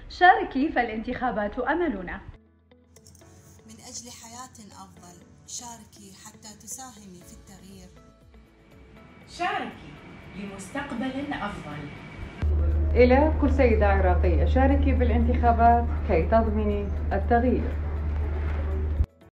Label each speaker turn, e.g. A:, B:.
A: شاركي فالانتخابات أملنا.
B: من أجل حياة أفضل شاركي حتى تساهمي في التغيير.
C: شاركي لمستقبل أفضل.
D: إلى كل سيدة عراقية، شاركي بالانتخابات كي تضمني التغيير.